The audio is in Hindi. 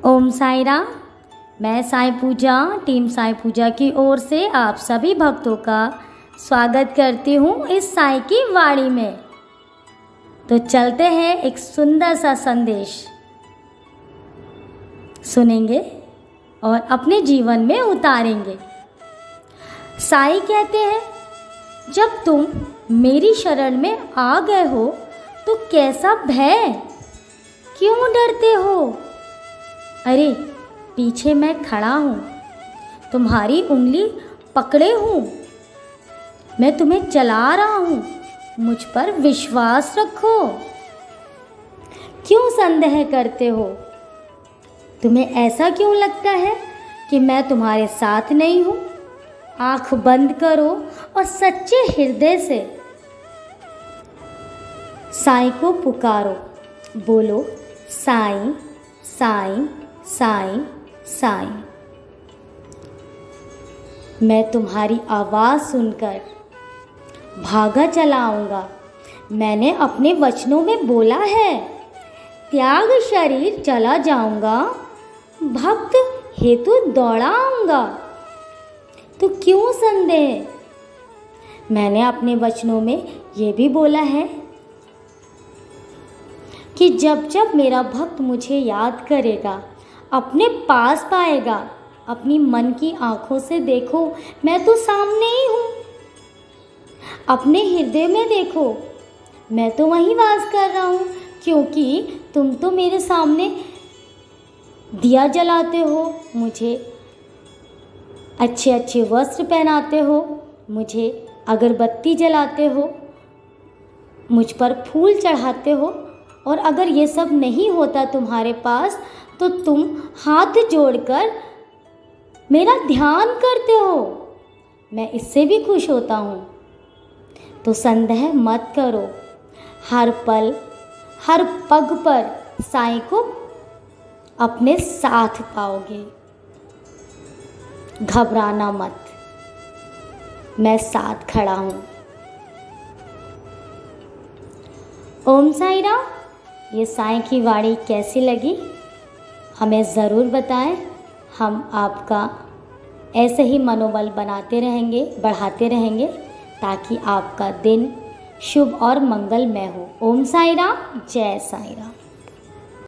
ओम साई राम। मैं साई पूजा टीम साई पूजा की ओर से आप सभी भक्तों का स्वागत करती हूँ इस साई की वाणी में। तो चलते हैं, एक सुंदर सा संदेश सुनेंगे और अपने जीवन में उतारेंगे। साई कहते हैं, जब तुम मेरी शरण में आ गए हो तो कैसा भय, क्यों डरते हो? अरे पीछे मैं खड़ा हूँ, तुम्हारी उंगली पकड़े हूँ, मैं तुम्हें चला रहा हूँ, मुझ पर विश्वास रखो। क्यों संदेह करते हो? तुम्हें ऐसा क्यों लगता है कि मैं तुम्हारे साथ नहीं हूँ? आँख बंद करो और सच्चे हृदय से साई को पुकारो। बोलो, साई साई साई साई। मैं तुम्हारी आवाज़ सुनकर भागा चला आऊँगा। मैंने अपने वचनों में बोला है, त्याग शरीर चला जाऊँगा, भक्त हेतु दौड़ा आऊँगा। तो क्यों संदेह? मैंने अपने वचनों में ये भी बोला है कि जब जब मेरा भक्त मुझे याद करेगा, अपने पास पाएगा, अपनी मन की आँखों से देखो, मैं तो सामने ही हूँ। अपने हृदय में देखो, मैं तो वहीं वास कर रहा हूँ, क्योंकि तुम तो मेरे सामने दिया जलाते हो, मुझे अच्छे अच्छे वस्त्र पहनाते हो, मुझे अगरबत्ती जलाते हो, मुझ पर फूल चढ़ाते हो। और अगर ये सब नहीं होता तुम्हारे पास तो तुम हाथ जोड़कर मेरा ध्यान करते हो, मैं इससे भी खुश होता हूँ। तो संदेह मत करो, हर पल हर पग पर साईं को अपने साथ पाओगे। घबराना मत, मैं साथ खड़ा हूँ। ओम साई राम। ये साईं की वाणी कैसी लगी हमें ज़रूर बताएं। हम आपका ऐसे ही मनोबल बनाते रहेंगे, बढ़ाते रहेंगे, ताकि आपका दिन शुभ और मंगलमय हो। ओम साई राम, जय साई राम।